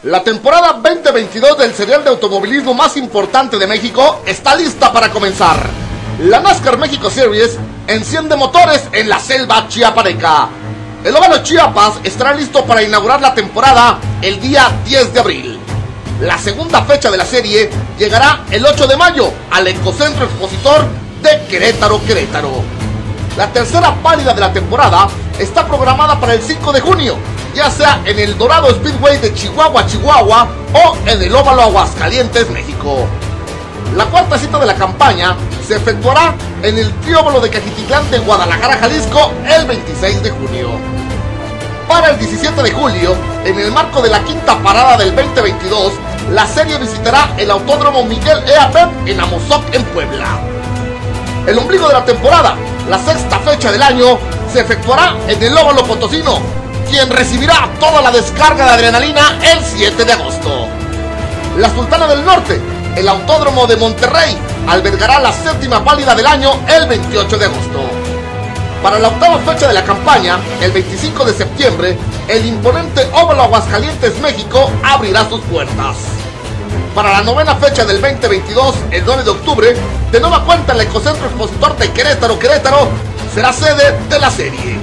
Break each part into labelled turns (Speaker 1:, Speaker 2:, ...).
Speaker 1: La temporada 2022 del serial de automovilismo más importante de México está lista para comenzar. La NASCAR México Series enciende motores en la selva chiapaneca. El Óvalo Chiapas estará listo para inaugurar la temporada el día 10 de abril. La segunda fecha de la serie llegará el 8 de mayo al Ecocentro Expositor de Querétaro. La tercera pálida de la temporada está programada para el 5 de junio, ya sea en el Dorado Speedway de Chihuahua o en el Óvalo Aguascalientes, México. La cuarta cita de la campaña se efectuará en el Trióbalo de Cajititlán de Guadalajara, Jalisco, el 26 de junio. Para el 17 de julio, en el marco de la quinta parada del 2022, la serie visitará el Autódromo Miguel E. Apep en Amozoc, en Puebla. El ombligo de la temporada, la sexta fecha del año, se efectuará en el Óvalo Potosino, quien recibirá toda la descarga de adrenalina el 7 de agosto. La Sultana del Norte, el Autódromo de Monterrey, albergará la séptima pálida del año el 28 de agosto. Para la octava fecha de la campaña, el 25 de septiembre, el imponente Óvalo Aguascalientes, México, abrirá sus puertas. Para la novena fecha del 2022, el 9 de octubre, de nueva cuenta el Ecocentro Expositor de Querétaro será sede de la serie.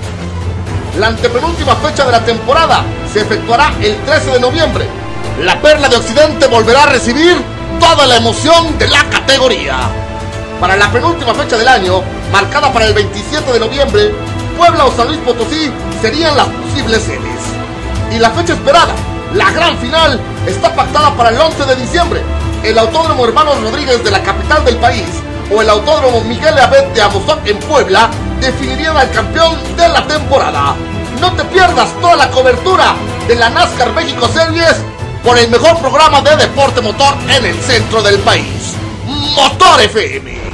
Speaker 1: La antepenúltima fecha de la temporada se efectuará el 13 de noviembre. La Perla de Occidente volverá a recibir toda la emoción de la categoría. Para la penúltima fecha del año, marcada para el 27 de noviembre, Puebla o San Luis Potosí serían las posibles sedes. Y la fecha esperada, la gran final, está pactada para el 11 de diciembre. El Autódromo Hermanos Rodríguez de la capital del país o el Autódromo Miguel E. Apep de Amozoc en Puebla definirían al campeón de la temporada. No te pierdas toda la cobertura de la NASCAR México Series por el mejor programa de deporte motor en el centro del país, Motor FM.